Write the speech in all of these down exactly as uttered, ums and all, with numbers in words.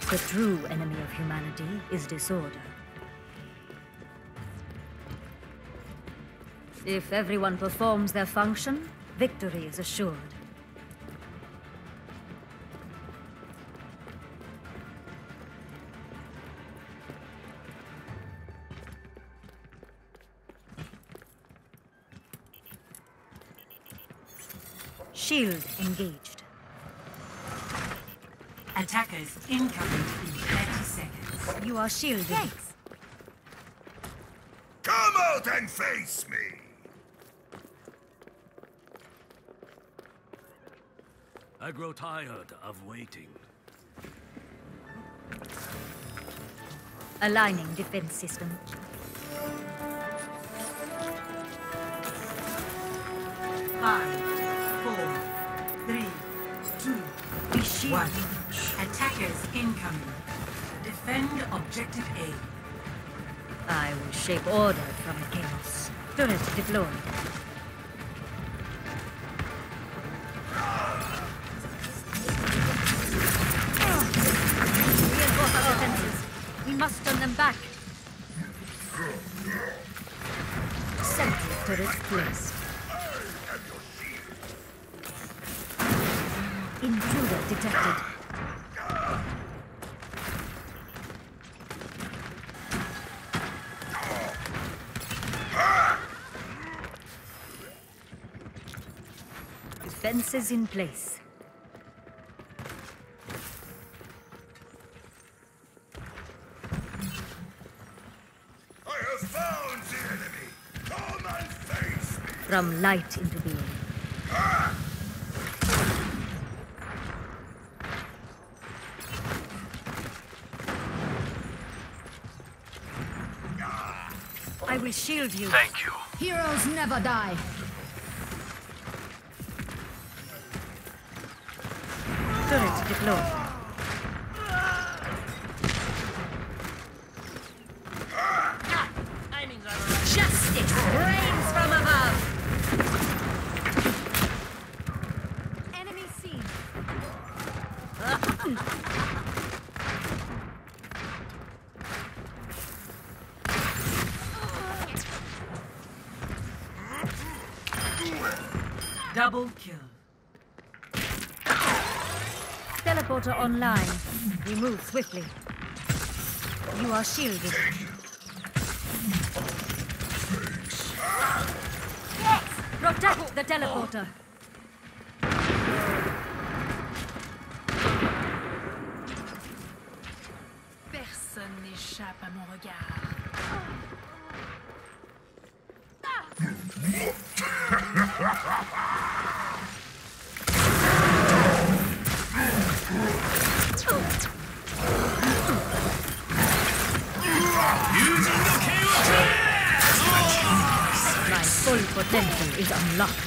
The true enemy of humanity is disorder. If everyone performs their function, victory is assured. Shield engaged. Attackers incoming in thirty seconds. You are shielded. Thanks. Come out and face me! I grow tired of waiting. Aligning defense system. Five, four, three, two, Be shielded. one. Attackers incoming. Defend objective A. I will shape order from chaos. Turret deployed. Reinforce our defenses. We must turn them back. Sentry turret placed. Intruder detected. Defenses in place. I have found the enemy! Come and face me! From light into being. I will shield you. Thank you. Heroes never die. Turret deployed. Justice reigns from above. Enemy seen. Double kill. Teleporter online. We move swiftly. You are shielded. Protect the teleporter. Personne n'échappe à mon regard. My full potential is unlocked.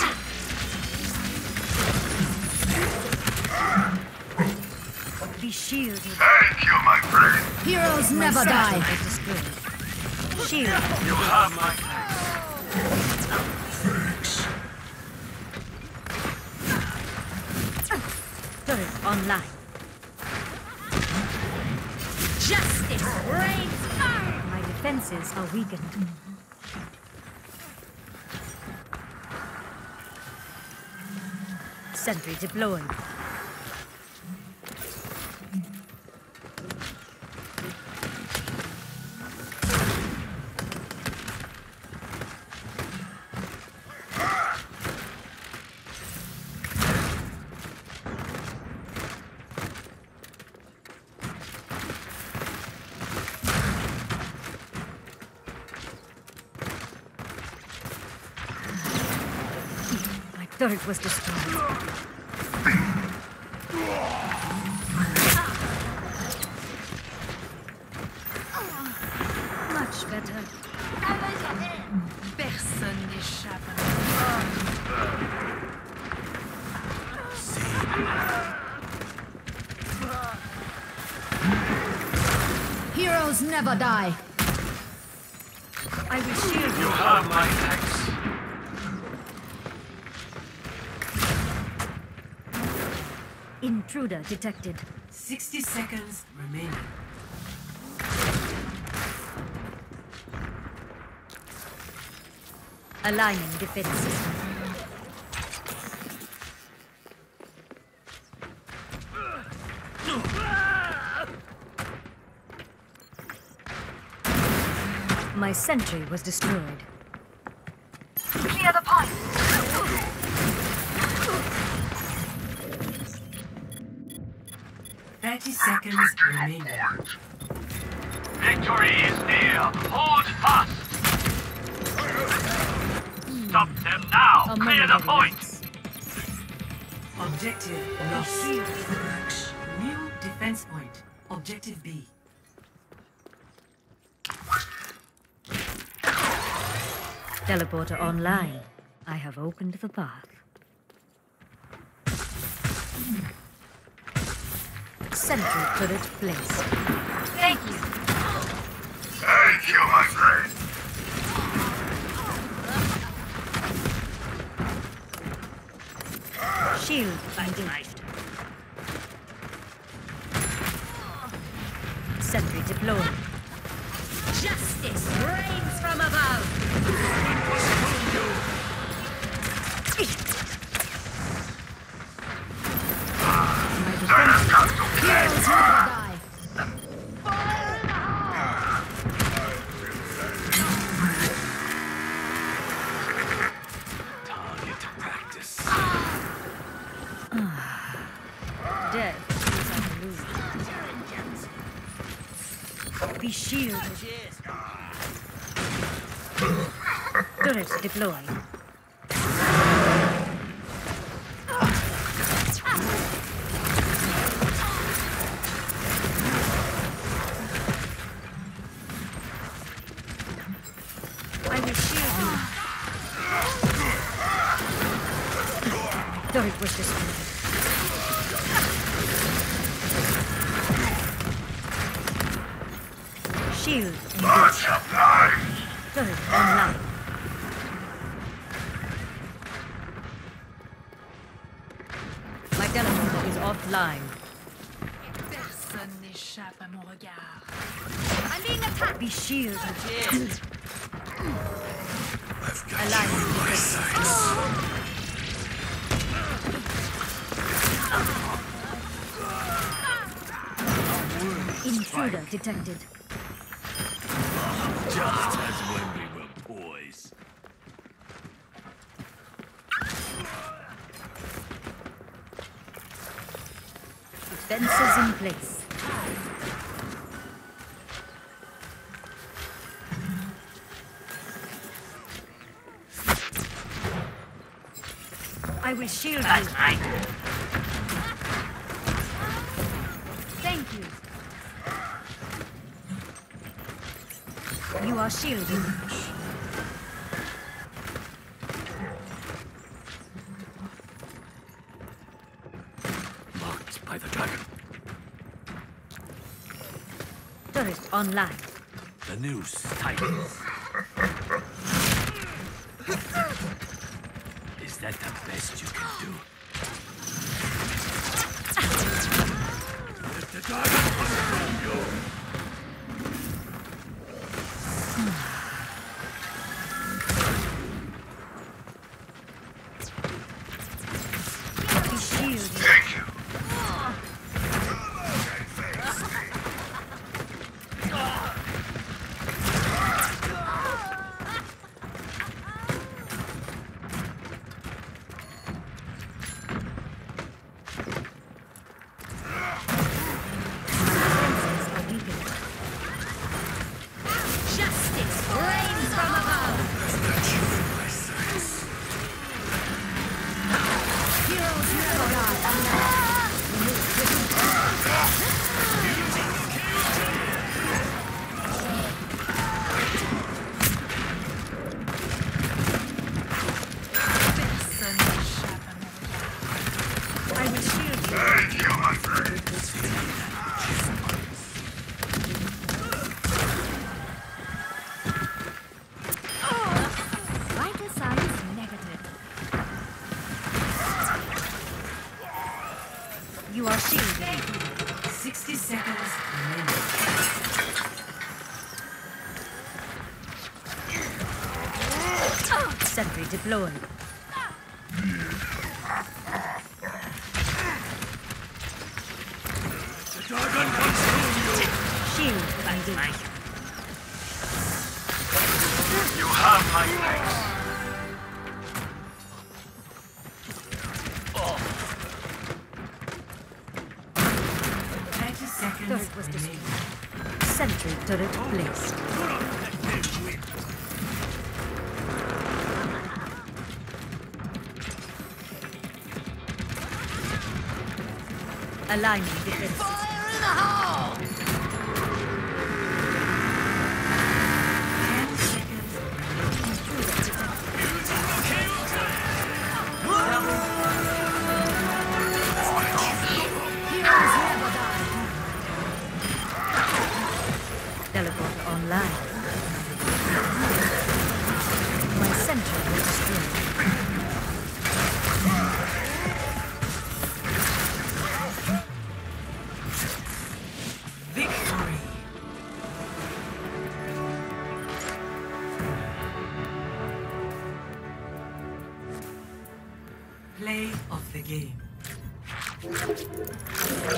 Be shielded. Thank you, my friend! Heroes My never satchel die. is destroyed. Shield. You have my Turret online. Justice reigns. My defenses are weakened. Sentry deployed. My turret was destroyed. Much better. Personne n'échappe à mon Heroes never die. I will shield you. You have my thanks. Intruder detected. sixty seconds remaining. Aligning defenses. My sentry was destroyed. Clear the point. thirty seconds remaining. Victory is near. Hold fast. Stop them now. A Clear the momentary point. lapse. Objective lost. New defense point. Objective B. Teleporter online. I have opened the path. Sentry turret placed. Thank you. Thank you, my friend. Shield engaged. Sentry deployed. Justice reigns from above. Heroes never die. Target practice. Death is an illusion. Be shielded. Turret deployed. I will shield you. Turret was destroyed. Shield engaged. Much obliged. Turret online. My teleporter is offline. Personne n'échappe à mon regard. I'm being attacked. Be shielded. I've got Alive. you in my sights. Intruder detected. Just as when we were boys. Defenses in place. I will shield you. Thank you. You are shielded. Marked by the dragon. Turret online. The noose tightens. Is that the best you can do? Let the dragon consume you! Be shielded. Thank you. You are shielded. sixty seconds remaining. Sentry deployed. The dragon consume you! Shield banded. You have my thanks. thirty seconds Turret was remaining. destroyed. Sentry turret placed. Aligning defense. Fire in the hole! ten seconds Teleport online. My sentry was destroyed. victory. Play of the game.